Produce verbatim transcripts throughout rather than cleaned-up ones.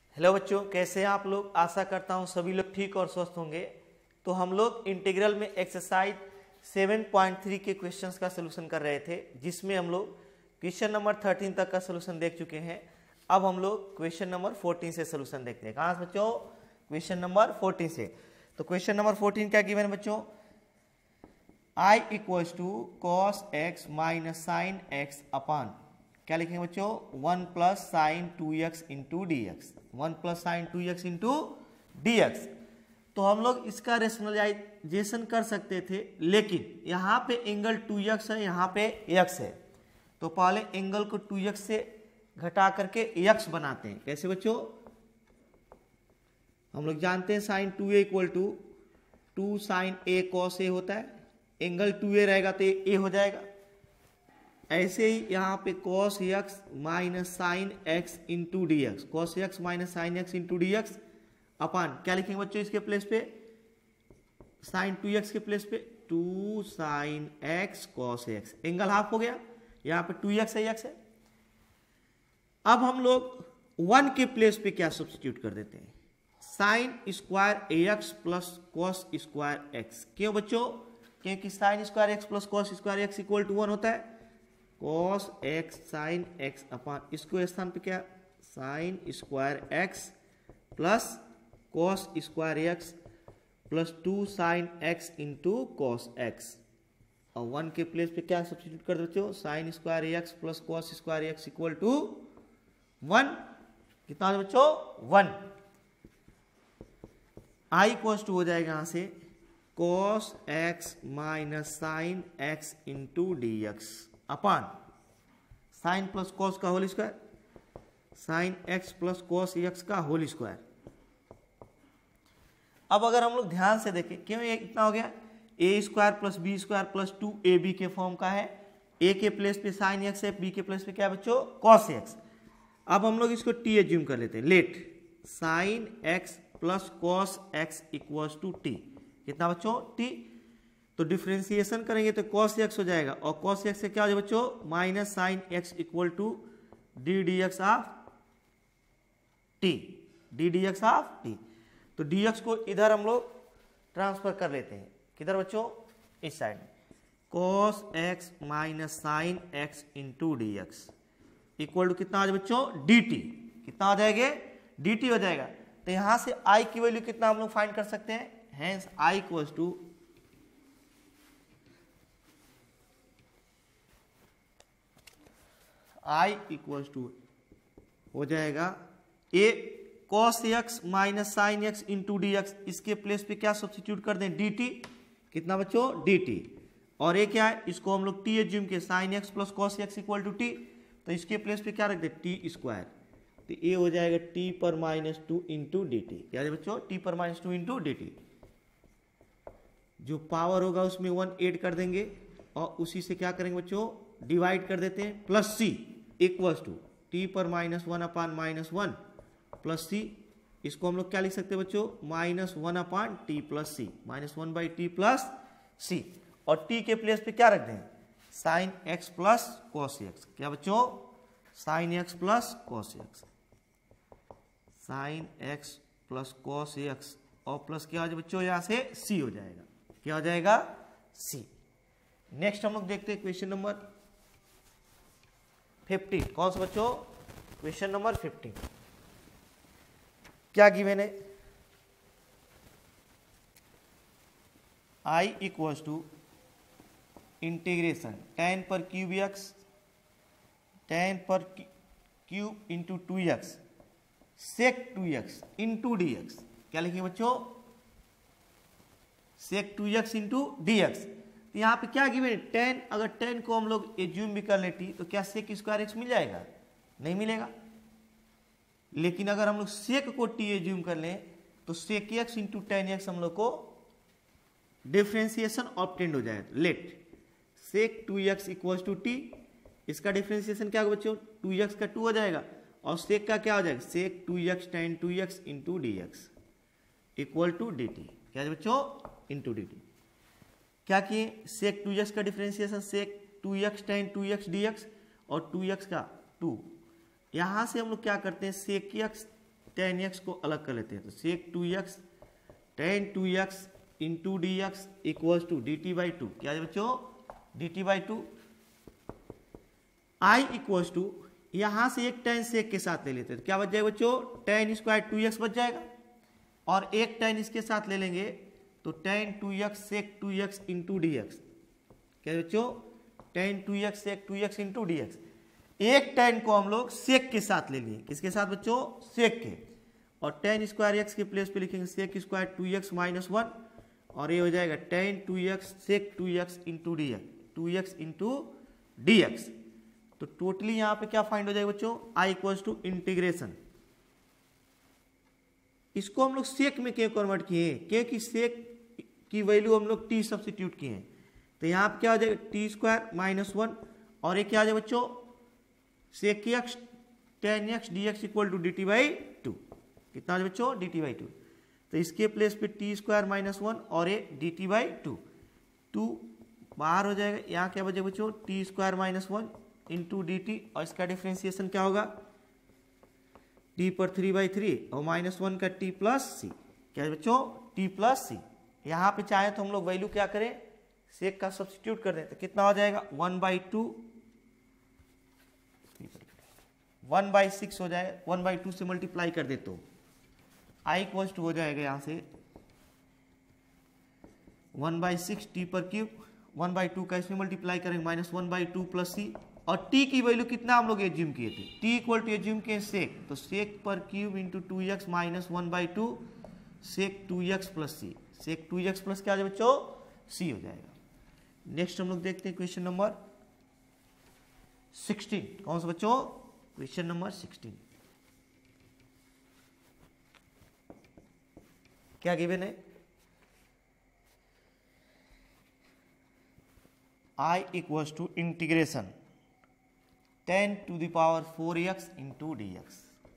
Hello बच्चों, कैसे हैं आप लोग। आशा करता हूं सभी लोग ठीक और स्वस्थ होंगे। तो हम लोग इंटीग्रल में एक्सरसाइज सात पॉइंट तीन के क्वेश्चंस का सलूशन कर रहे थे, जिसमें हम लोग क्वेश्चन नंबर तेरह तक का सलूशन देख चुके हैं। अब हम लोग क्वेश्चन नंबर चौदह से सलूशन देखते हैं। कहाँ से बच्चों? क्वेश्चन नंबर चौदह से। तो क्वेश्चन नंबर चौदह क्या गिवन है बच्चों? i equals to cos x minus sine x upon क्या लिखेंगे बच्चों? One plus sine two x into D X. One plus sine two x into D x. तो हम लोग इसका रेशनलाइजेशन कर सकते थे, लेकिन यहाँ पे एंगल टू एक्स है, यहाँ पे एक्स है। तो पहले एंगल को टू एक्स से घटा करके एक्स बनाते हैं। कैसे बच्चों? हम लोग जानते हैं sine two A equal to two sine A cos A होता है। एंगल टू ए रहेगा तो ए हो जाएगा। ऐसे ही यहाँ पे cos x minus sine x into D x, cos x minus sine x into D x upon क्या लिखेंगे बच्चों इसके प्लेस पे? साइन टू एक्स के प्लेस पे two sine x cos X. Angle half हो गया, यहाँ पे टू एक्स है, एक्स है। अब हम लोग वन के प्लेस पे क्या सब्स्टिट्यूट कर देते हैं? Sine square x plus cos square X. क्यों बच्चों? क्योंकि sine square x plus cos square x equal to one होता है। Cos x sine x upon इसको स्थान पे क्या? Sine square x plus cos square x plus two sine x into cos x. और वन के प्लेस पे क्या सब्स्टिट्यूट कर देते हो? Sine square x plus cos square x equal to one. कितना है बच्चों? वन। आई इक्वल्स टू हो जाएगा यहां से cos x minus sine x into D x upon sine plus cos का whole square, sine x plus cos X का whole square. अब अगर हम लोग ध्यान से देखें, क्यों ये इतना हो गया? A square plus B square plus two A B के फॉर्म का है। ए के प्लेस पे साइन एक्स है, बी के प्लेस पे क्या है बच्चों? Cos X. अब हम लोग इसको टी एज्यूम कर लेते हैं। Let sine x plus cos x equals to T. कितना बच्चों? टी। तो डिफ्रेंसिएशन करेंगे तो cos x हो जाएगा, और cos x से क्या हो जाएगा बच्चों? Minus sine X equal to D D x of T, D D x of T. तो dx को इधर हम लोग ट्रांसफर कर लेते हैं। किधर बच्चों? इस साइड में। cos x minus sine x into D x equal to कितना आ जाएगा बच्चों? D T. कितना आ जाएगा? डी टी हो जाएगा। तो यहां से i की वैल्यू कितना हम लोग फाइंड कर सकते हैं? Hence i equals to I equals to हो जाएगा a cos x minus sine x into D x. इसके प्लेस पे क्या सब्स्टिट्यूट कर दें? D T. कितना बच्चों? D t. और ये क्या है? इसको हम लोग टी एज्यूम के sine x plus cos x equal to t. तो इसके प्लेस पे क्या रख दे? T square. तो ये हो जाएगा टी पर minus two into d t. क्या है बच्चों? टी पर minus two into d t. जो पावर होगा उसमें वन ऐड कर देंगे, और उसी से क्या करेंगे बच्चों? डिवाइड कर देते हैं। Plus c equals to t पर minus one upon minus one plus c. इसको हम लोग क्या लिख सकते हैं बच्चों? Minus one upon t plus c, minus one by t plus सी। और टी के प्लेस पे क्या रख दें? Sine x plus cos x. क्या बच्चों? Sine x plus cos x, sine x plus cos x, और प्लस क्या हो जाएगा बच्चों? यहां से सी हो जाएगा। क्या हो जाएगा? सी। नेक्स्ट हम लोग देखते हैं क्वेश्चन नंबर फिफ्टीन। कौन सा बच्चों? Question number fifteen. क्या गिवन है? i equals to integration tan पर क्यूब एक्स, टेन पर cube into two x sec two x into D x. क्या लिखेंगे बच्चों? Sec two x into D x. तो यहाँ पे क्या गिवन है? टेन। अगर टेन को हम लोग एज्यूम भी कर ले टी, तो क्या सेक स्क्वायर एक्स मिल जाएगा? नहीं मिलेगा। लेकिन अगर हम लोग सेक को टी एज्यूम कर लें, तो sec x into tan x हम लोग को डिफ्रेंसिएशन ऑब्टेन्ड हो जाएगा। Let sec two x equals to t. इसका डिफ्रेंसिएशन क्या होगा बच्चों? टू एक्स का टू हो जाएगा, और सेक का क्या हो जाएगा? Sec two x tan two x into D x equal to d t. क्या है बच्चों? Into d t. क्या किए? सेक टू एक्स का differentiation sec two x tan two x d x, और टू एक्स का टू। यहां से हम लोग क्या करते हैं? सेक एक्स टेन एक्स को अलग कर लेते हैं, तो sec two x tan two x into D x equals to d t by two. क्या है बच्चों? D t by two. I equals to, यहां से एक टेन सेक के साथ ले लेते हैं, क्या बच जाएगा बच्चों? टेन स्क्वायर टू एक्स बच जाएगा, और एक टेन इसके साथ ले लेंगे तो tan two x sec two x into D x. क्या है बच्चों? Tan two x sec two x into D x. एक टेन को हम लोग सेक के साथ ले लिए, किसके साथ बच्चों? सेक के, और टेन स्क्वायर एक्स के प्लेस पे लिखेंगे sec square two x minus one, और ये हो जाएगा tan two x sec two x into D x, two x into D x. तो टोटली यहां पे क्या फाइंड हो जाएगा बच्चों? आई इक्वल्स टू इंटीग्रेशन, इसको हम लोग सेक में क्यों कन्वर्ट किए हैं? क्योंकि सेक की वैल्यू हम लोग टी सब्स्टिट्यूट किए हैं, तो यहाँ पे क्या हो जाएगा? टी स्क्वायर माइनस वन, और ये क्या आ जाएगा बच्चों? Sec x tan x d x equal to d t by two. कितना आ जाएगा बच्चों? D t by two. तो इसके प्लेस पे टी स्क्वायर माइनस वन और ये d t by two, two बाहर हो जाएगा, यहाँ क्या बचेगा बच्चों? T square minus one into d t, और इसका डिफ्रेंसिएशन क्या होगा? टी पर थ्री बाई थ्री और माइनस वन का टी प्लस सी। क्या है बच्चों? T plus c. यहाँ पे चाहे तो हम लोग वैल्यू क्या करें? सेक का सब्स्टिट्यूट कर दें, तो कितना हो जाएगा? One by two, one by six हो जाएगा, वन बाई टू से मल्टीप्लाई कर दे तो आई इक्वल्स टू हो जाएगा यहाँ से वन बाई सिक्स टी पर क्यूब, वन बाई टू का इसमें मल्टीप्लाई करेंगे minus one by two plus सी, और टी की वैल्यू कितना हम लोग एज्यूम किए थे? टी इक्वल टू एज्यूम किए सेक, तो सेक पर cube into two x minus one by two sec two x plus c, sec two x plus क्या आ जाएगा बच्चों? सी हो जाएगा। नेक्स्ट हम लोग देखते हैं क्वेश्चन नंबर सिक्सटीन। कौन सा बच्चों? Question number sixteen. क्या गिवन है? I equals to integration tan to the power four x into D x.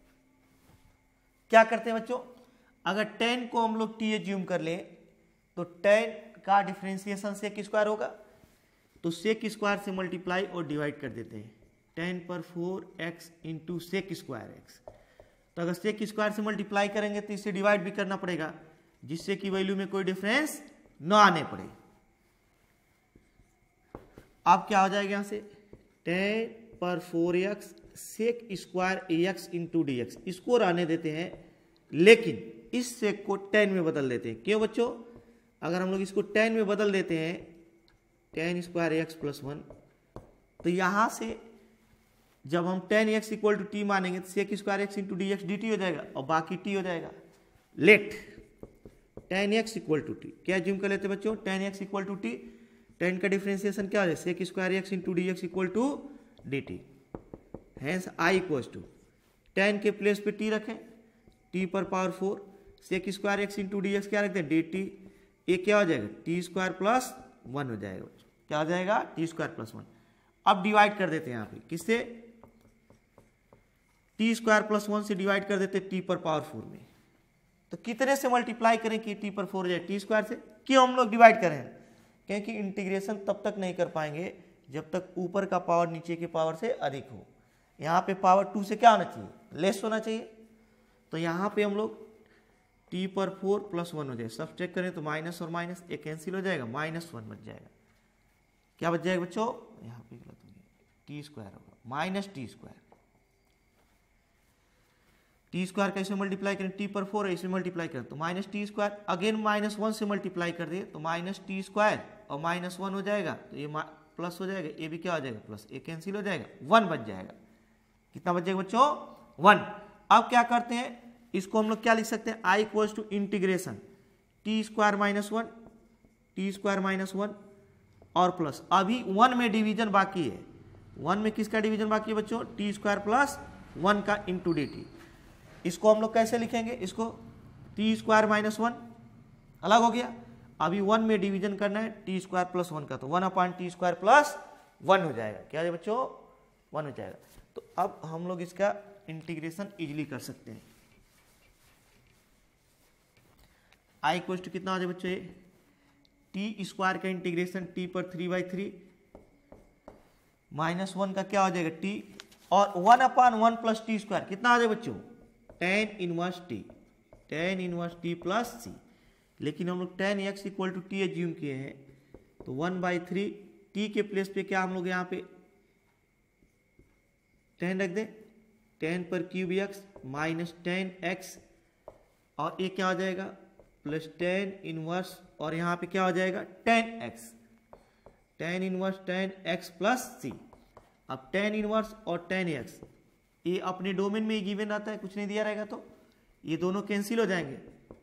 क्या करते हैं बच्चों? अगर टेन को हम लोग टी एज्यूम कर ले तो टेन का डिफरेंशिएशन सेक स्क्वायर होगा, तो सेक स्क्वायर से मल्टीप्लाई और डिवाइड कर देते हैं, टेन पर four x into sec square x. तो अगर सेक स्क्वायर से मल्टीप्लाई करेंगे तो इसे डिवाइड भी करना पड़ेगा, जिससे कि वैल्यू में कोई डिफरेंस न आने पड़े। अब क्या हो जाएगा यहां से? टेन पर four x sec square x into D x, इसको रहने देते हैं, लेकिन इस सेक को टेन में बदल देते हैं। क्यों बच्चों? अगर हम लोग इसको टेन में बदल देते हैं, tan square x plus one, तो यहां से जब हम tan x equal to t मानेंगे तो sec square x into D x d t हो जाएगा, और बाकी टी हो जाएगा। Let tan x equal to t, क्या ज्यूम कर लेते हैं बच्चों? Tan x equal to t, tan का डिफरेंशिएशन क्या हो जाए? Sec square x into D x equal to d t. Hence I equals to tan के प्लेस पे टी रखें, टी पर power four, sec square x into D x क्या रखते हैं? D t. ये क्या हो जाएगा? टी स्क्वायर प्लस वन हो जाएगा। क्या हो जाएगा? T square plus one. अब डिवाइड कर देते हैं यहाँ पे, किससे? टी स्क्वायर प्लस वन से डिवाइड कर देते टी पर पावर फोर में, तो कितने से मल्टीप्लाई करें कि टी पर फोर हो जाए? टी स्क्वायर से। क्यों हम लोग डिवाइड करें? क्योंकि इंटीग्रेशन तब तक नहीं कर पाएंगे जब तक ऊपर का पावर नीचे के पावर से अधिक हो। यहाँ पे पावर टू से क्या होना चाहिए? लेस होना चाहिए। तो यहाँ पे हम लोग टी पर फोर प्लस वन हो जाए, सब्सट्रैक्ट करें तो माइनस और माइनस एक कैंसिल हो जाएगा, माइनस वन बच जाएगा। क्या बच जाएगा बच्चों? यहाँ पे गलत हो गया, टी स्क्वायर होगा minus t square. T square का इसमें मल्टीप्लाई करें, टी पर फोर है इसमें मल्टीप्लाई करें तो minus t square, again minus one से मल्टीप्लाई कर दे तो माइनस टी स्क्वायर और माइनस वन हो जाएगा, तो ये प्लस हो जाएगा, ये भी क्या हो जाएगा? प्लस, ये कैंसिल हो जाएगा, वन बच जाएगा। कितना बच जाएगा बच्चों? वन। अब क्या करते हैं, इसको हम लोग क्या लिख सकते हैं? I equals to integration t square minus one, t square minus one और प्लस, अभी वन में डिवीजन बाकी है। वन में किसका डिवीजन बाकी है बच्चों? टी स्क्वायर प्लस वन का इंटू डी टी। इसको हम लोग कैसे लिखेंगे? इसको टी स्क्वायर माइनस वन अलग हो गया, अभी वन में डिवीजन करना है टी स्क्वायर प्लस वन का, तो one upon t square plus one हो जाएगा। क्या है बच्चों? वन हो जाएगा। तो अब हम लोग इसका इंटीग्रेशन इजीली कर सकते हैं। आई इक्वल टू कितना हो जाए बच्चों? टी स्क्वायर का इंटीग्रेशन टी पर three by three minus one का क्या हो जाएगा? टी, और one upon one plus t square कितना आ जाए बच्चों? Tan inverse t, tan inverse t plus c, लेकिन हम लोग tan x equal to t assume किए हैं, तो वन बाई थ्री टी के प्लेस पे क्या हम लोग यहाँ पे टेन रख दें, टेन पर cube x minus tan x, और ये क्या हो जाएगा प्लस टेन इनवर्स, और यहाँ पे क्या हो जाएगा tan x, tan inverse tan x plus c. अब टेन इनवर्स और टेन एक्स ये अपने डोमेन में ही गिवन रहता है, कुछ नहीं दिया रहेगा तो ये दोनों कैंसिल हो जाएंगे,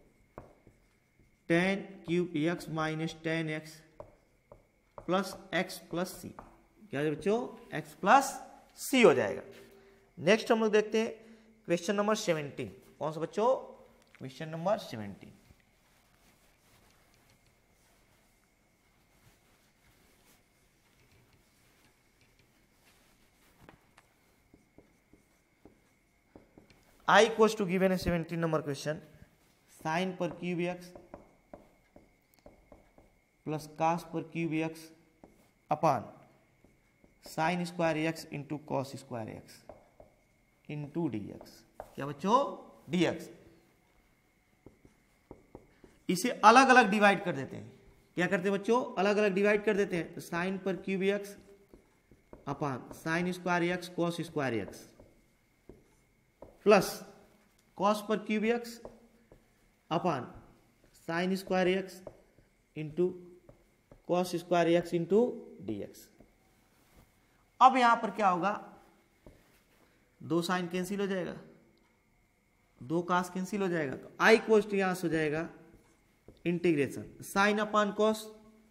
tan cube x minus tan x plus x plus c, क्या है बच्चों एक्स प्लस सी हो जाएगा। नेक्स्ट हम लोग देखते हैं क्वेश्चन नंबर सेवेंटीन, कौन सा बच्चों question number seventeen. I equals to given a seventeen number question, sin per cube x plus cos per cube x upon sin square x into cos square x into dx, क्या बच्चों dx। इसे अलग अलग divide कर देते हैं, क्या करते हैं बच्चों अलग अलग डिवाइड कर देते हैं, तो साइन पर cube x upon sine square x cos square x plus cos पर cube x upon sine square x into cos square x into d x. अब यहां पर क्या होगा, दो साइन कैंसिल हो जाएगा, दो कास कैंसिल हो जाएगा, तो आई कोस्ट यहां से हो जाएगा integration sine upon cos,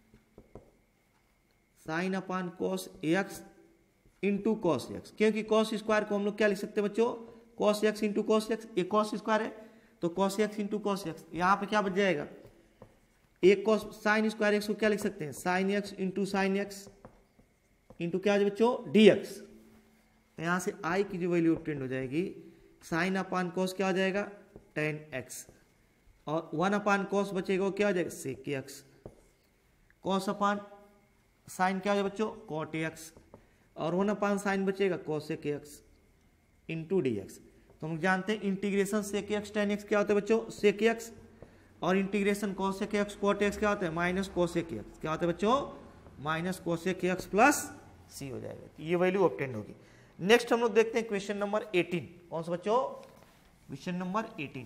sine upon cos x into cos x, क्योंकि कॉस स्क्वायर को हम लोग क्या लिख सकते हैं बच्चों cos x into cos x, एक कॉस स्क्वायर है तो cos x into cos x, यहां पे क्या बच जाएगा एक कॉस साइन स्क्वायर एक्स को क्या लिख सकते हैं sine x into sine x into क्या है बच्चों डीएक्स। तो यहां से आई की जो वैल्यू ऑब्टेन हो जाएगी साइन अपान कॉस क्या हो जाएगा टेन एक्स, और वन अपान कॉस बचेगा वो क्या हो जाएगा sec x, cos upon sine क्या हो जाएगा बच्चों कॉट एक्स, और वन अपान साइन बचेगा cosec x into D x. तो हम जानते हैं integration sec x tan x क्या होता है बच्चों सेक एक्स, और integration cosec x cot x क्या होता है माइनस कॉसेक एक्स, क्या होता है बच्चों माइनस कॉसेक एक्स प्लस सी हो जाएगा, ये वैल्यू ऑब्टेन होगी। नेक्स्ट हम लोग देखते हैं क्वेश्चन नंबर एटीन, कौन सा बच्चों question number eighteen.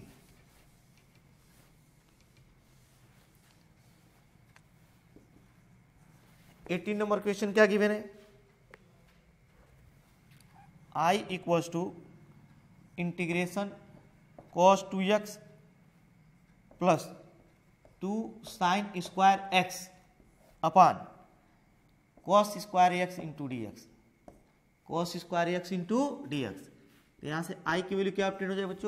Eighteen number question क्या गिवन है, i equals to integration cos two x plus two sine square x upon cos square x into D x, cos square x into D x. तो यहां से i की value क्या obtain हो जाए बच्चों,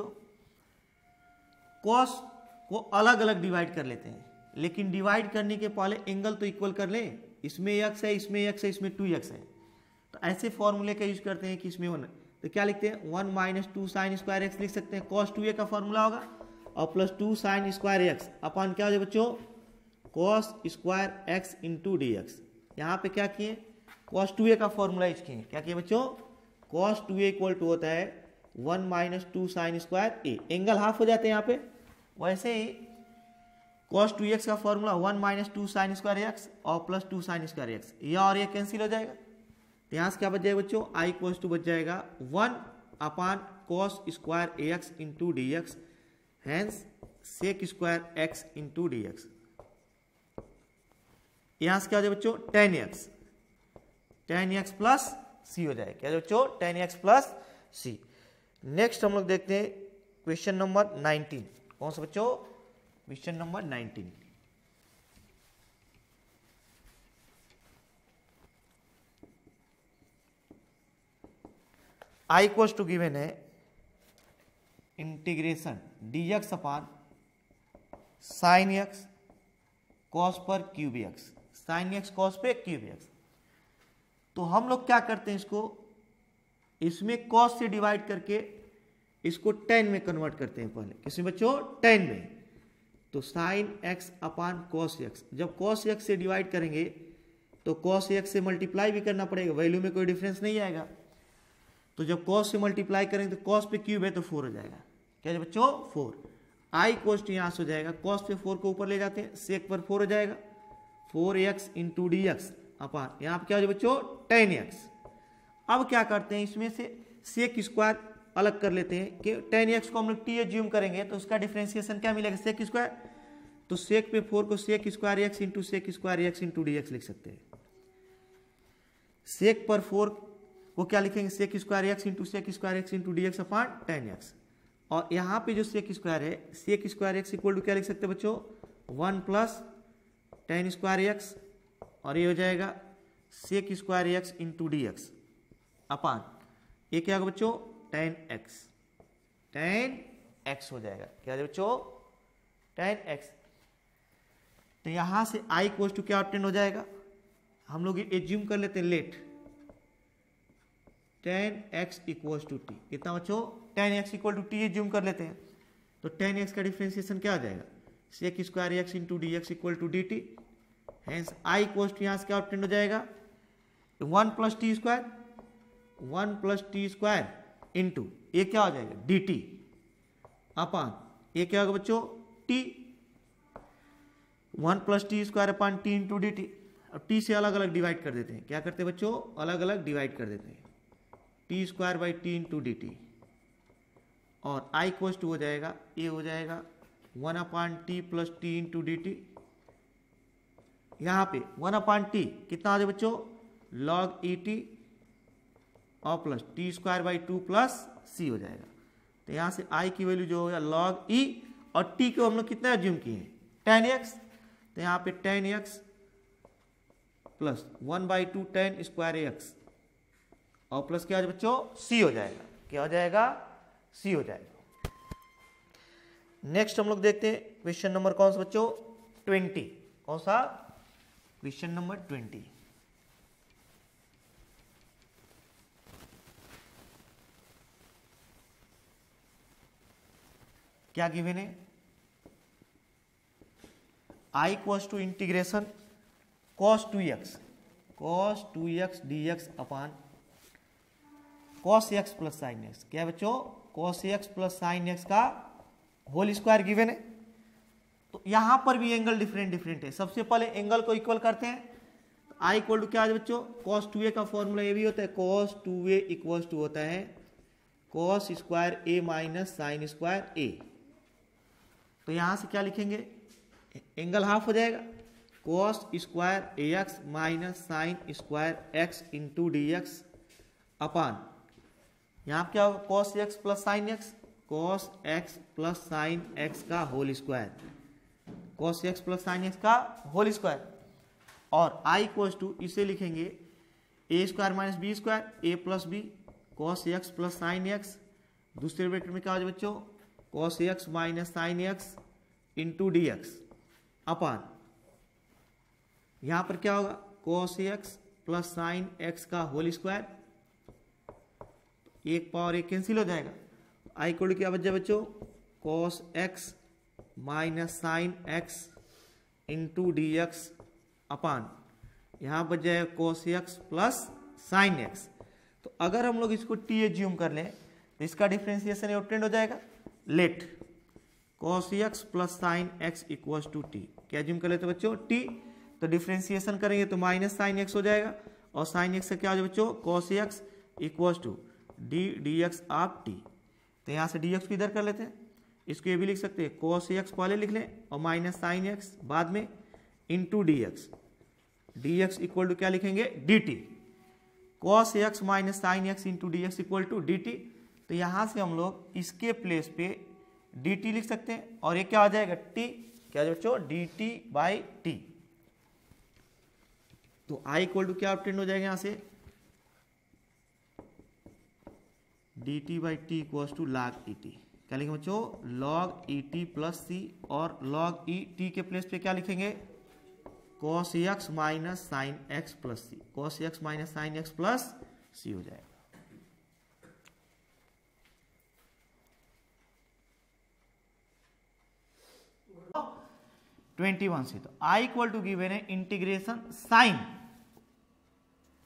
कॉस को अलग अलग डिवाइड कर लेते हैं, लेकिन डिवाइड करने के पहले एंगल तो इक्वल कर लें, इसमें एक्स है इसमें एक्स है इसमें टू एक्स है, तो ऐसे फॉर्मूले का यूज करते हैं कि इसमें वन, तो क्या लिखते हैं one minus two sine square x लिख सकते हैं, कॉस टू ए का फॉर्मूला होगा, और plus two sine square x upon क्या हो जाए बच्चों cos square x into D x. यहाँ पे क्या किए कॉस टू ए का फॉर्मूला यूज किए, क्या किए बच्चों cos two A equal to होता है one minus two sine square a, angle half हो जाते हैं यहाँ पे, वैसे ही कॉस टू एक्स का formula one minus two sine square x और plus two sine square x, यह और ये कैंसिल हो जाएगा, तो यहाँ से क्या बच जाएगा बच्चों आई इक्वल्स टू बच जाएगा one upon cos square x into D x, hence sec square x into D x. यहाँ से क्या हो जाए बच्चों tan x, tan x plus सी हो जाए, क्या बच्चों tan x plus c. Next हम लोग देखते हैं क्वेश्चन नंबर नाइनटीन, कौन सा बच्चों question number nineteen. I equals to given है integration d x upon sine x cos पर cube x, sine x cos पे क्यूब एक्स। तो हम लोग क्या करते हैं इसको, इसमें कॉस से डिवाइड करके इसको टेन में कन्वर्ट करते हैं पहले, किसमें बच्चों टेन में, तो sine x upon cos x, जब कॉस एक्स से डिवाइड करेंगे तो कॉस एक्स से मल्टीप्लाई भी करना पड़ेगा, वैल्यू में कोई डिफरेंस नहीं आएगा, तो जब कॉस से मल्टीप्लाई करेंगे तो कॉस पे क्यूब है तो फोर हो जाएगा, क्या है बच्चों फोर। आई इक्वल टू यहाँ से हो जाएगा कॉस पे फोर को ऊपर ले जाते हैं सेक पर फोर हो जाएगा four x into D x upon यहाँ पे क्या हो जाएगा बच्चों टेन एक्स। अब क्या करते हैं इसमें से सेक स्क्वायर अलग कर लेते हैं कि टेन एक्स को हम लोग टी एज्यूम करेंगे तो उसका डिफरेंशिएशन क्या मिलेगा सेक स्क्वायर। तो सेक पे फोर को sec square x into sec square x into D x लिख सकते हैं। सेक पर फोर को क्या लिखेंगे sec square x into sec square x into D x upon tan x. और यहाँ पे जो सेक स्क्वायर है sec square x equal to क्या लिख सकते हैं बच्चों one plus tan square x और ये हो जाएगा sec square x into D x upon ये क्या होगा बच्चों टेन एक्स टेन एक्स हो जाएगा क्या है बच्चों टेन एक्स। तो यहां से आई इक्वल टू क्या ऑब्टेन हो जाएगा हम लोग एज्यूम कर लेते हैं let tan x equal to T कितना बच्चों tan x equal to t assume कर लेते हैं। तो टेन एक्स का डिफरेंशिएशन क्या हो जाएगा sec square x into D x equal to d t. Hence I equal to यहां से क्या ऑब्टेन हो जाएगा one plus t square one plus t square into ये क्या हो जाएगा डी टी अपान ये क्या होगा बच्चों t one plus t square upon t into d t. अब टी से अलग अलग डिवाइड कर देते हैं क्या करते हैं बच्चों अलग अलग डिवाइड कर देते हैं t square by t into d t और आई इक्वल्स टू हो जाएगा ये हो जाएगा one upon t plus t into d t. यहाँ पे वन अपान टी कितना आ जाए बच्चों लॉग ई टी और plus t square by two plus सी हो जाएगा। तो यहाँ से आई की वैल्यू जो होगा लॉग ई और टी को हम लोग कितना एज्यूम किए हैं टेन एक्स। तो यहाँ पे tan x plus one by two tan square x और प्लस क्या हो बच्चों सी हो जाएगा क्या हो जाएगा सी हो जाएगा। नेक्स्ट हम लोग देखते हैं क्वेश्चन नंबर कौन सा बच्चों ट्वेंटी कौन सा क्वेश्चन नंबर ट्वेंटी। क्या गिवन है I equals to integration cos two x cos two x d x upon cos x plus sine x क्या है बच्चों cos x plus sine x का होल स्क्वायर गिवन है। तो यहां पर भी एंगल डिफरेंट डिफरेंट है। सबसे पहले एंगल को इक्वल करते हैं तो आई इक्वल टू क्या है बच्चों कॉस टू ए का फॉर्मूला ये भी होता है cos two A equal to होता है cos square a minus sine square a. तो यहां से क्या लिखेंगे एंगल हाफ हो जाएगा cos square a x minus sine square x into D x upon यहाँ क्या होगा cos x plus sine x cos x plus sine x का whole square cos x plus sine x का whole square. और I equal to इसे लिखेंगे ए square minus b square a plus B cos x plus sine x दूसरे bracket में क्या हो जाए बच्चों cos x minus sine x into D x upon यहां पर क्या होगा cos x plus sine x का होल स्क्वायर एक पावर एक कैंसिल हो जाएगा आई इक्वल टू क्या बच जाए बच्चों cos x minus sine x into D x upon यहां बच जाएगा cos x plus sine x. तो अगर हम लोग इसको टी एज्यूम कर लें तो इसका डिफरेंशिएशन ऑब्टेन हो जाएगा let cos x plus sine x equals to t क्या एज्यूम कर लेते बच्चों टी। तो डिफरेंशिएशन करेंगे तो माइनस साइन एक्स हो जाएगा और साइन एक्स का क्या हो जाए बच्चों cos x equals to D D x of T. तो यहाँ से डी एक्स को इधर कर लेते हैं इसको ये भी लिख सकते हैं कॉस एक्स पहले लिख लें और माइनस साइन एक्स बाद में into D x d x equal to क्या लिखेंगे d t cos x minus sine x into D x equal to d t. तो यहाँ से हम लोग इसके प्लेस पे डी टी लिख सकते हैं और ये क्या आ जाएगा टी क्या है बच्चों डी टी बाई टी। तो आई इक्वल टू क्या ऑब्टेन हो जाएगा यहाँ से d t by t equals to log e t क्या लिखेंगे बच्चों लॉग ई टी प्लस सी और लॉग ई टी के प्लेस पे क्या लिखेंगे cos x minus sine x plus c cos x minus sine x plus सी हो जाएगा। ट्वेंटी वन से तो आई इक्वल टू गिवन है integration sine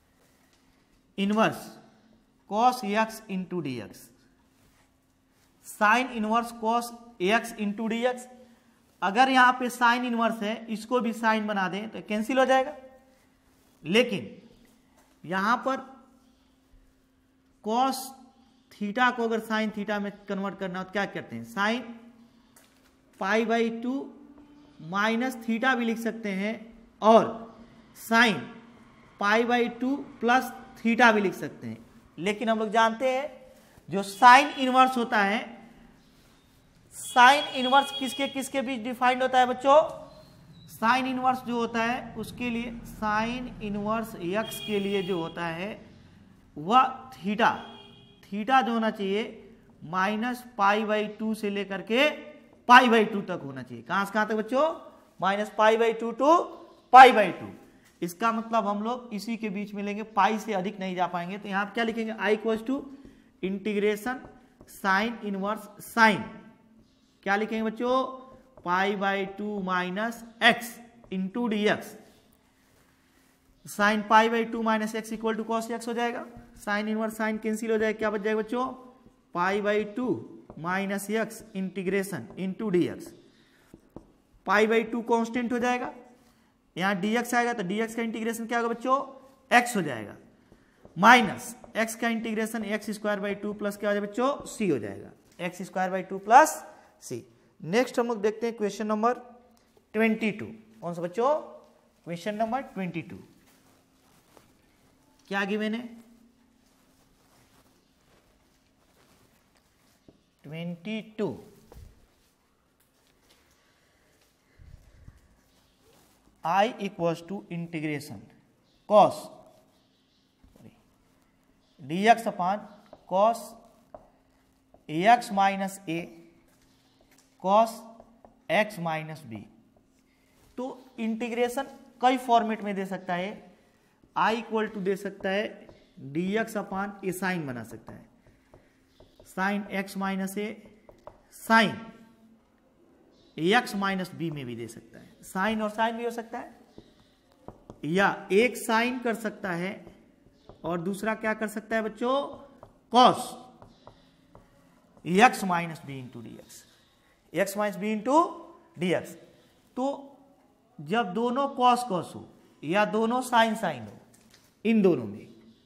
inverse cos x into D x sine inverse cos x into D x. अगर यहाँ पे sine inverse है, इसको भी साइन बना दें तो कैंसिल हो जाएगा। लेकिन यहां पर कॉस थीटा को अगर साइन थीटा में कन्वर्ट करना हो तो क्या करते हैं, sine pi by two minus theta भी लिख सकते हैं और sine pi by two plus theta भी लिख सकते हैं। लेकिन हम लोग जानते हैं जो साइन इनवर्स होता है, साइन इनवर्स किसके किसके बीच डिफाइंड होता है बच्चों, साइन इनवर्स जो होता है उसके लिए, साइन इनवर्स यक्स के लिए जो होता है वह थीटा थीटा जो होना चाहिए माइनस पाई बाई टू से लेकर के पाई बाई टू तक होना चाहिए। कहां से कहां तक बच्चों, minus pi by two to pi by two. इसका मतलब हम लोग इसी के बीच में लेंगे, पाई से अधिक नहीं जा पाएंगे। तो यहां क्या लिखेंगे, I equals to integration sine inverse sine, क्या लिखेंगे बच्चों, pi by two minus x into D x. Sine pi by two minus x equal to cos x हो जाएगा। साइन इनवर्स साइन कैंसिल हो जाएगा, क्या बच जाएगा बच्चों, pi by two minus x integration into D x. Pi by two constant हो जाएगा, यहां डी एक्स आएगा तो डी एक्स का इंटीग्रेशन क्या होगा बच्चों, एक्स हो जाएगा, माइनस एक्स का integration x square by two plus क्या हो जाएगा बच्चों, सी हो जाएगा, x square by two plus c. Next हम लोग देखते हैं क्वेश्चन नंबर ट्वेंटी टू। कौन सा बच्चों, क्वेश्चन नंबर ट्वेंटी टू। क्या गिवन है, twenty two. I equals to integration cos d x upon cos x minus A cos x minus b. तो इंटीग्रेशन कई फॉर्मेट में दे सकता है, आई इक्वल टू दे सकता है d x upon a sine बना सकता है, sine x minus a sine x minus b में भी दे सकता है, साइन और साइन भी हो सकता है, या एक साइन कर सकता है और दूसरा क्या कर सकता है बच्चों, cos x minus B into D x, x minus B into D x. तो जब दोनों कॉस कॉस हो या दोनों साइन साइन हो, इन दोनों में,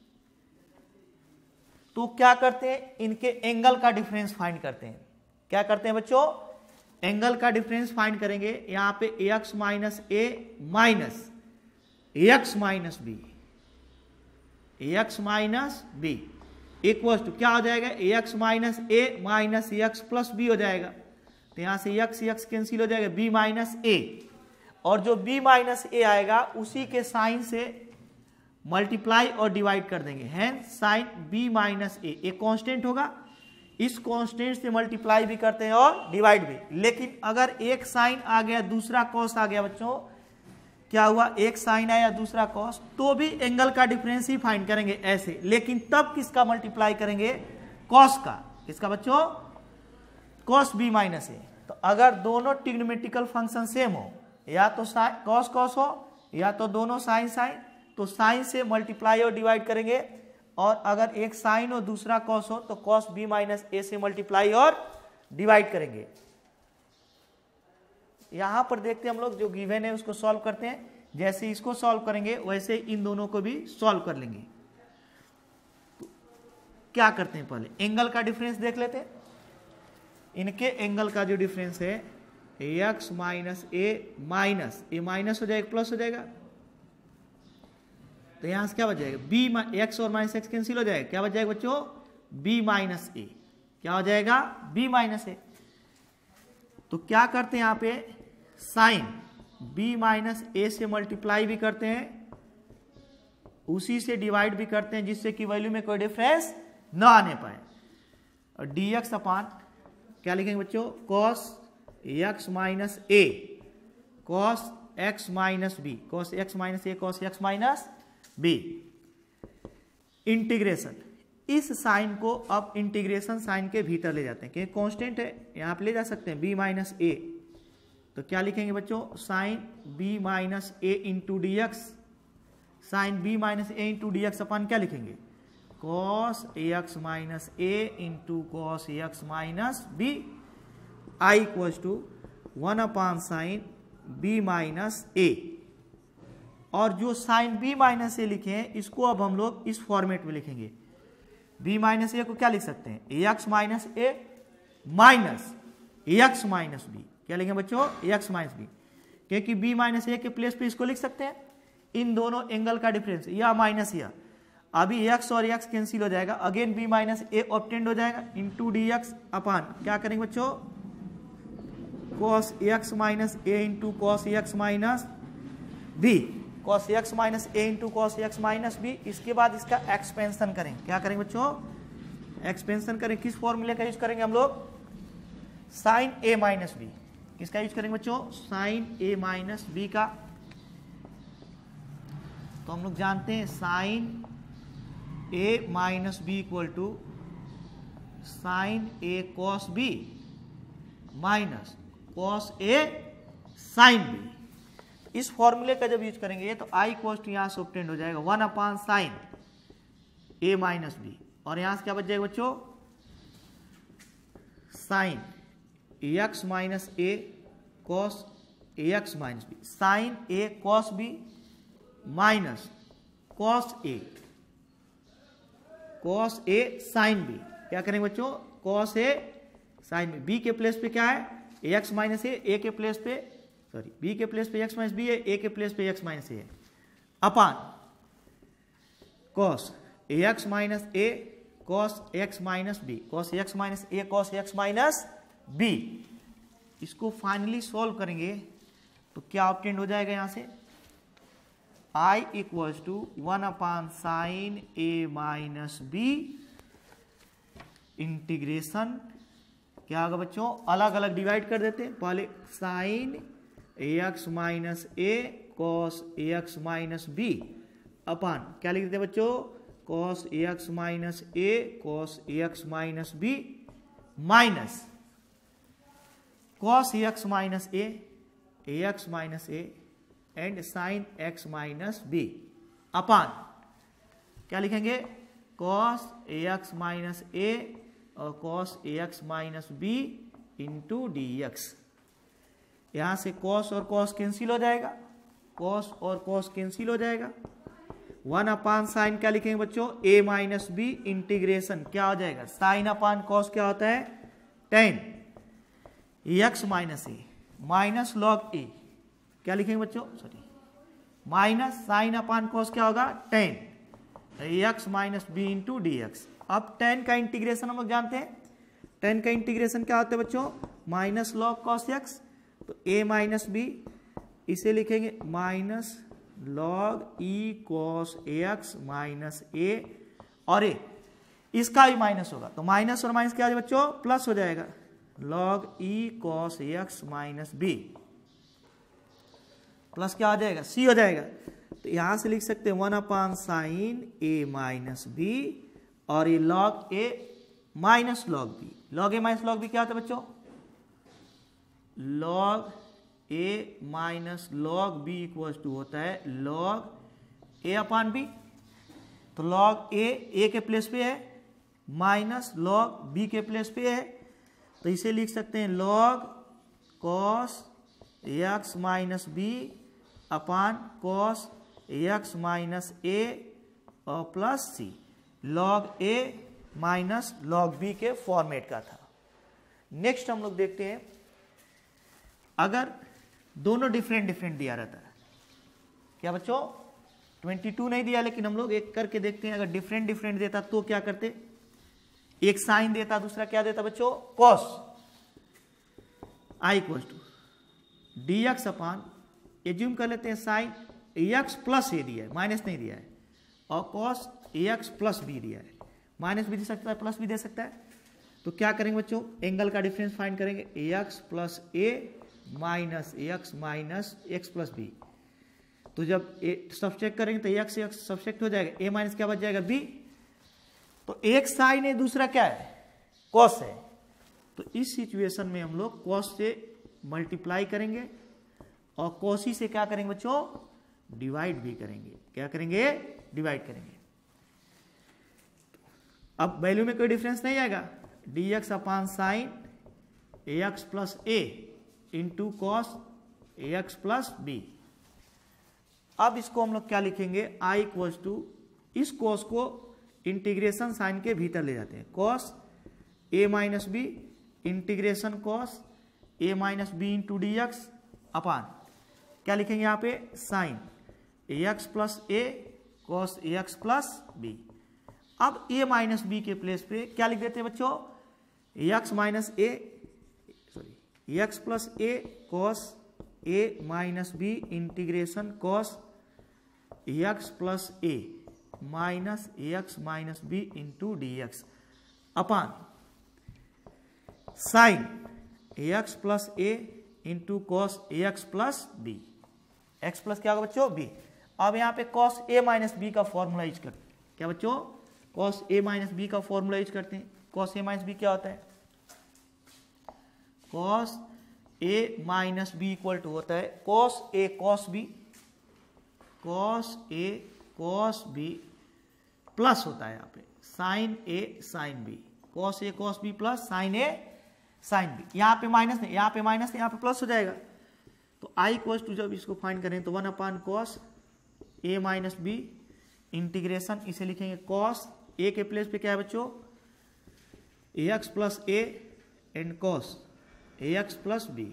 तो क्या करते हैं, इनके एंगल का डिफरेंस फाइंड करते हैं। क्या करते हैं बच्चों, एंगल का डिफरेंस फाइंड करेंगे। यहां पे x minus A minus x minus b, x minus B equal to क्या हो जाएगा, एक्स माइनस ए माइनस एक्स प्लस बी हो जाएगा। तो यहां से एक्स एक्स कैंसिल हो जाएगा, बी माइनस ए, और जो b माइनस ए आएगा उसी के साइन से मल्टीप्लाई और डिवाइड कर देंगे, hence sine b minus a, एक कांस्टेंट होगा, इस कांस्टेंट से मल्टीप्लाई भी करते हैं और डिवाइड भी। लेकिन अगर एक साइन आ गया दूसरा कॉस आ गया बच्चों, क्या हुआ, एक साइन आया दूसरा कॉस, तो भी एंगल का डिफरेंस ही फाइंड करेंगे ऐसे। लेकिन तब किसका मल्टीप्लाई करेंगे, कॉस का, किसका बच्चों, कॉस b माइनस ए। तो अगर दोनों ट्रिग्नोमेट्रिकल फंक्शन सेम हो, या तो कॉस कॉस हो या तो दोनों साइन साइन, तो साइन से मल्टीप्लाई और डिवाइड करेंगे, और अगर एक साइन और दूसरा कॉस हो तो कॉस b माइनस ए से मल्टीप्लाई और डिवाइड करेंगे। यहां पर देखते हैं हम लोग जो गिवन है उसको सॉल्व करते हैं। जैसे इसको सॉल्व करेंगे वैसे इन दोनों को भी सॉल्व कर लेंगे। तो क्या करते हैं, पहले एंगल का डिफरेंस देख लेते हैं। इनके एंगल का जो डिफरेंस है एक्स माइनस ए माइनस ए माइनस हो जाएगा प्लस हो जाएगा, तो यहां से क्या बच जाएगा, बी एक्स और माइनस एक्स कैंसिल हो जाएगा, क्या बच जाएगा बच्चों, बी माइनस ए, क्या हो जाएगा, बी माइनस ए। तो क्या करते हैं यहां पे, साइन b माइनस ए से मल्टीप्लाई भी करते हैं, उसी से डिवाइड भी करते हैं, जिससे कि वैल्यू में कोई डिफरेंस ना आने पाए। और डी एक्स अपान क्या लिखेंगे बच्चों, कॉस एक्स माइनस ए cos x minus B, cos x minus ए cos x minus B. Integration, इस साइन को अब इंटीग्रेशन साइन के भीतर ले जाते हैं, क्योंकि कांस्टेंट है, यहां पे ले जा सकते हैं b माइनस ए। तो क्या लिखेंगे बच्चों, sine b minus a into D x, sine b minus a into D x upon क्या लिखेंगे, cos A x minus a into cos A x minus b, I equals to one upon sine b minus ए। और जो sign b minus ए लिखे हैं इसको अब हम लोग इस फॉर्मेट में लिखेंगे। बी माइनस ए को क्या लिख सकते हैं, a x minus A minus A x minus B. क्या लिखेंगे बच्चों, ए एक्स माइनस बी, क्योंकि बी माइनस ए के प्लेस पे इसको लिख सकते हैं, इन दोनों एंगल का डिफरेंस या माइनस या। अभी एक्स और एक्स कैंसिल हो जाएगा, again b minus a obtained हो जाएगा इंटू डी एक्स अपान क्या करेंगे बच्चों, cos x minus a into cos x minus B, cos x minus a into cos x minus b. इसके बाद इसका एक्सपेंशन करेंगे, क्या करेंगे बच्चों, एक्सपेंशन करें। किस फॉर्मूले का यूज करेंगे हम लोग, साइन ए माइनस बी। किसका यूज करेंगे बच्चों, साइन ए माइनस बी का। तो हम लोग जानते हैं sine A minus B equal to sine A cos b minus cos a sine b. इस फॉर्मूले का जब यूज करेंगे तो आई इक्वल टू यहां से ऑब्टेंड हो जाएगा वन अपान साइन ए माइनस बी, और यहां से क्या बच जाएगा बच्चों, sine x minus A cos x minus b, sine A cos b minus cos A cos a sine b. क्या करेंगे बच्चों, cos a sine b. B के प्लेस पे क्या है, एक्स माइनस ए, ए के प्लेस पे सॉरी बी के प्लेस पे एक्स माइनस बी है, ए के प्लेस पे एक्स माइनस ए है, अपान कॉस एक्स माइनस ए cos x minus B, cos x minus ए कॉस एक्स माइनस बी। इसको finally solve करेंगे तो क्या ऑब्टेंड हो जाएगा यहां से, I equals to one upon sine A minus B integration क्या होगा बच्चों, अलग अलग डिवाइड कर देते हैं। पहले साइन एक्स माइनस ए cos x minus B upon क्या लिख देते हैं बच्चों, cos x minus A cos x minus B minus cos x minus A x minus A and sine x minus B upon क्या लिखेंगे, कॉस एक्स माइनस ए और cos x minus B into D x. यहां से cos और cos cancel हो जाएगा, cos और cos cancel हो जाएगा। वन अपान साइन क्या लिखेंगे बच्चों, ए माइनस बी इंटीग्रेशन क्या हो जाएगा, साइन अपान कॉस क्या होता है, tan x minus A minus log A क्या लिखेंगे बच्चों, sorry minus sine upon cos क्या होगा, tan x minus B into D x. अब टेन का इंटीग्रेशन हम लोग जानते हैं, टेन का इंटीग्रेशन क्या होता है बच्चों, माइनस लॉग कॉस एक्स, तो ए माइनस बी इसे लिखेंगे minus log e cos x minus ए, और ए इसका भी माइनस होगा तो माइनस और माइनस क्या हो जाएगा बच्चों, प्लस हो जाएगा log e cos x minus B, plus क्या हो जाएगा, सी हो जाएगा। तो यहां से लिख सकते हैं वन अपान साइन ए माइनस बी, और ये log A minus log B, log A minus log B क्या होता है बच्चों, log A minus log B equal to होता है लॉग ए अपान बी। तो लॉग ए ए के प्लेस पे है माइनस लॉग बी के प्लेस पे है, तो इसे लिख सकते हैं log cos x minus B upon cos x minus ए और plus C, log A minus log B के फॉर्मेट का था। नेक्स्ट हम लोग देखते हैं, अगर दोनों डिफरेंट डिफरेंट दिया रहता है, क्या बच्चों बाईस नहीं दिया, लेकिन हम लोग एक करके देखते हैं, अगर डिफरेंट डिफरेंट देता तो क्या करते, एक साइन देता दूसरा क्या देता बच्चों, cos. I equal to d x upon, assume कर लेते हैं साइन एक्स प्लस ए दिया है, माइनस नहीं दिया है, और कॉस एक्स प्लस बी दिया है, माइनस भी दे सकता है प्लस भी दे सकता है। तो क्या करेंगे बच्चों, एंगल का डिफरेंस फाइंड करेंगे, x plus A minus x minus x plus B. तो जब ए सब्सट्रैक्ट करेंगे तो एक्स एक्स सब्सट्रैक्ट हो जाएगा, ए माइनस क्या बच जाएगा बी। तो एक साइन है दूसरा क्या है, कॉस है। तो इस सिचुएशन में हम लोग कॉस से मल्टीप्लाई करेंगे और कॉसी से क्या करेंगे बच्चों, डिवाइड भी करेंगे। क्या करेंगे, डिवाइड करेंगे। अब वैल्यू में कोई डिफरेंस नहीं आएगा, d x upon sine A x plus A into cos A x plus B. अब इसको हम लोग क्या लिखेंगे, आई इक्वल्स टू, इस कॉस को इंटीग्रेशन साइन के भीतर ले जाते हैं, cos A minus B integration cos A minus B into D x upon क्या लिखेंगे यहाँ पे, sine A x plus A cos A x plus B. अब ए माइनस बी के प्लेस पे क्या लिख देते हैं बच्चों, x minus A sorry x plus A cos A minus B integration cos x plus A minus x minus B into D x upon sine x plus A into cos x plus B. X plus क्या होगा बच्चों, B. अब यहाँ पे cos A minus B का formula use करते हैं, क्या बच्चों, कॉस ए माइनस बी का फॉर्मूला यूज करते हैं। कॉस ए माइनस बी क्या होता है, cos A minus B equal to होता है कॉस ए कॉस बी, कॉस ए कॉस बी प्लस होता है यहाँ पे sine A sine B, cos A cos B plus sine A sine B. यहाँ पे माइनस नहीं, यहाँ पे माइनस नहीं, यहाँ पे प्लस हो जाएगा। तो आई इक्वल टू जब इसको फाइंड करें तो one upon cos A minus B integration, इसे लिखेंगे कॉस ए के प्लेस पे क्या है बच्चों, ए x plus A and cos A x plus B,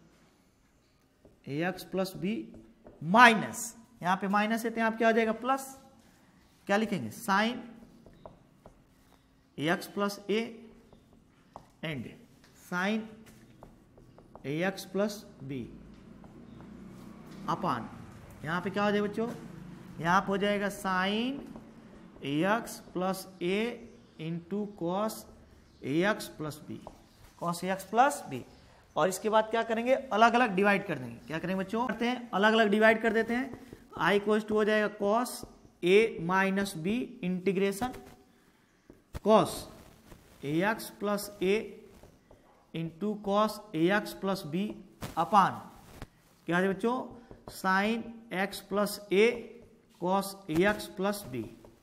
A x plus B minus, यहाँ पे माइनस है तो यहाँ पे क्या हो जाएगा प्लस, क्या लिखेंगे sine A x plus A and sine A x plus B upon, यहाँ पे क्या हो जाएगा बच्चों, यहाँ पे हो जाएगा sine A x plus A into cos A x plus B, cos A x plus B. और इसके बाद क्या करेंगे, अलग अलग डिवाइड कर देंगे। क्या करेंगे बच्चों, करते हैं अलग अलग डिवाइड कर देते हैं। आई इक्वल टू हो जाएगा cos A minus B integration cos A x plus A into cos A x plus B upon क्या है बच्चों, sine x plus A cos A x plus B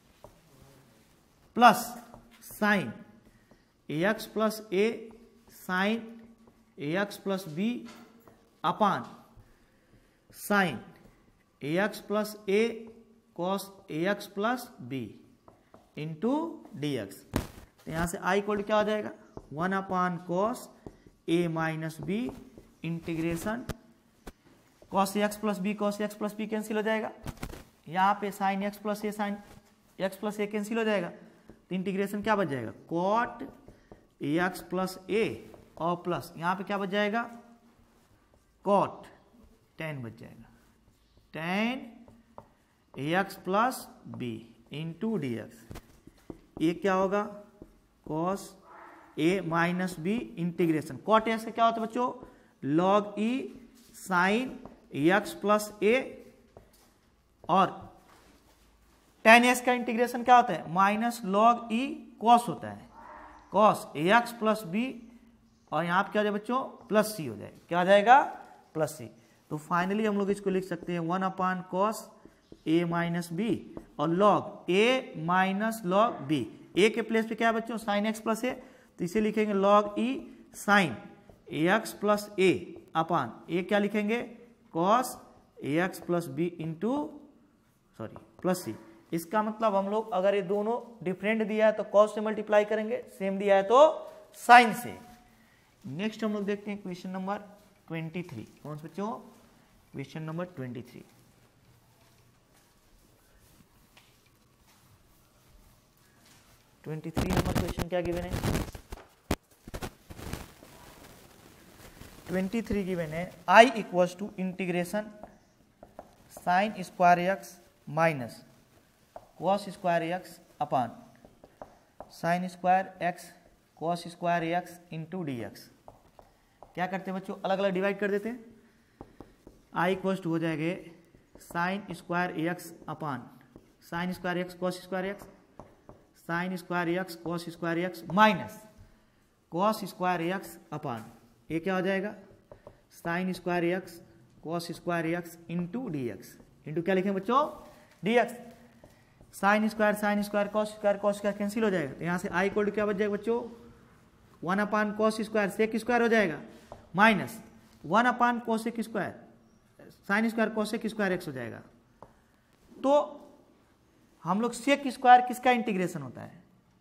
plus sine A x plus A sine A x plus B upon sine A x plus A cos A x plus B into D x. तो यहां से I equal क्या हो जाएगा, one upon cos A minus B integration cos x plus B, cos x plus B cancel हो जाएगा, यहाँ पे sine x plus A sine x plus A cancel हो जाएगा, तो इंटीग्रेशन क्या बच जाएगा, cot A x plus A और प्लस यहाँ पे क्या बच जाएगा, कॉट टेन बच जाएगा, tan A x plus B into D x. ये क्या होगा, cos A minus B integration cot x क्या होता है बच्चों, log e sine x plus A और टेन एक्स का इंटीग्रेशन क्या होता है, माइनस लॉग ई कॉस होता है, कॉस ए एक्स प्लस बी और यहाँ पे क्या हो जाए बच्चों, प्लस सी हो जाए, क्या हो जाएगा प्लस सी। तो फाइनली हम लोग इसको लिख सकते हैं one upon cos A minus B और log A minus log B. A के प्लेस पे क्या है बच्चों, साइन एक्स प्लस ए, तो इसे लिखेंगे log e sine A x plus A upon A क्या लिखेंगे, कॉस ए x plus B into sorry plus C. इसका मतलब हम लोग अगर ये दोनों डिफरेंट दिया है तो कॉस से मल्टीप्लाई करेंगे, सेम दिया है तो साइन से। नेक्स्ट हम लोग देखते हैं क्वेश्चन नंबर ट्वेंटी थ्री। कौन से बच्चों, question number twenty three. Twenty three number question क्या गिवन है, ट्वेंटी थ्री गिवन है I equals to integration sine square x minus cos square x upon sine square x cos square x into D x. क्या करते हैं बच्चों, अलग अलग divide कर देते हैं। आई इक्वल्स टू हो जाएगा sine square x upon sine square x cos square x sine square x cos square x minus cos square x upon ये क्या हो जाएगा, sine square x cos square x into D x. Into क्या लिखेंगे बच्चों, d x. Sine square sine square cos square cos square cancel हो जाएगा, तो यहाँ से आई इक्वल टू क्या बच जाएगा बच्चों, one upon cos square sec square हो जाएगा, minus one upon cosec square sine square cosec square x हो जाएगा। तो हम लोग सेक स्क्वायर किसका इंटीग्रेशन होता है,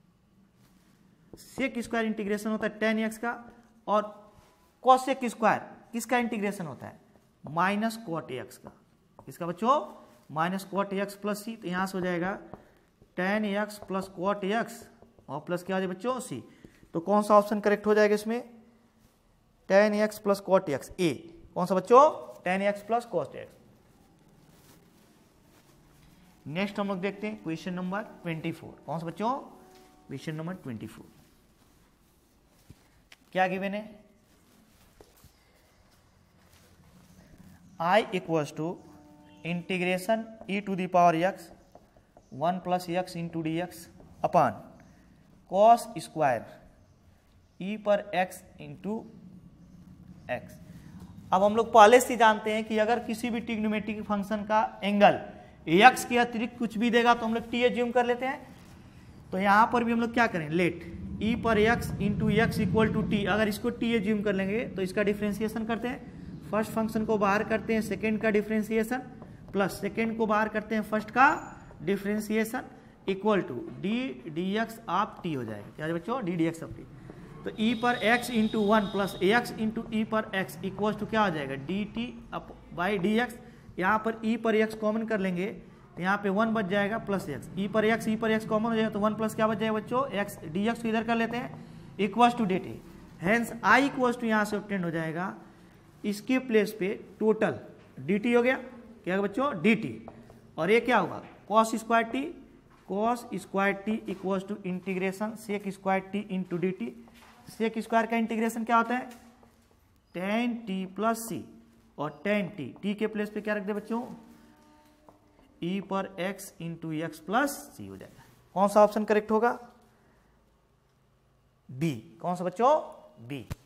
सेक स्क्वायर इंटीग्रेशन होता है टेन एक्स का, और कोसेक स्क्वायर किसका इंटीग्रेशन होता है, माइनस कॉट एक्स का। किसका बच्चों, minus cot x plus C, तो यहां से हो जाएगा tan x plus cot x और प्लस क्या हो जाएगा बच्चों सी। तो कौन सा ऑप्शन करेक्ट हो जाएगा इसमें, tan x plus cot x, ए कौन सा बच्चों, tan x plus cot x. Next हम लोग देखते हैं क्वेश्चन नंबर ट्वेंटी फोर, कौन सा बच्चों, क्वेश्चन नंबर ट्वेंटी फोर। क्या गिवन है, I equals to integration e to the power x one plus x into D x upon cos square e पर एक्स इंटू एक्स। अब हम लोग पहले से जानते हैं कि अगर किसी भी ट्रिग्नोमेट्रिक फंक्शन का एंगल एक्स के अतिरिक्त कुछ भी देगा तो हम लोग टी एज्यूम कर लेते हैं। तो यहां पर भी हम लोग क्या करें, लेट ई पर x into x equal to t, अगर इसको टी एज्यूम कर लेंगे तो इसका डिफ्रेंसिएशन करते हैं, फर्स्ट फंक्शन को बाहर करते हैं सेकेंड का डिफ्रेंसिएशन प्लस सेकेंड को बाहर करते हैं फर्स्ट का differentiation equal to D D x of t हो जाएगा। क्या है बच्चों, d D x of T. तो e पर x into one plus x into e पर x इक्वल टू क्या हो जाएगा, d t up by d x. यहाँ पर e पर x कॉमन कर लेंगे तो यहाँ पे वन बच जाएगा प्लस एक्स, ई पर x ई पर x कॉमन हो जाएगा तो वन प्लस क्या बच जाएगा बच्चों, x डी एक्स को इधर कर लेते हैं equal to d t. Hence I equal to यहाँ से ऑब्टेन हो जाएगा, इसके प्लेस पे टोटल डी टी हो गया, क्या होगा बच्चों, डी टी, और ये क्या होगा cos square t, cos square t equal to integration sec square t into d t. Sec square का इंटीग्रेशन क्या होता है, टेन टी प्लस सी, और टेन टी, टी के प्लेस पे क्या रख दे बच्चों, ई पर एक्स इंटू एक्स प्लस सी हो जाएगा। कौन सा ऑप्शन करेक्ट होगा, बी। कौन सा बच्चों, बी।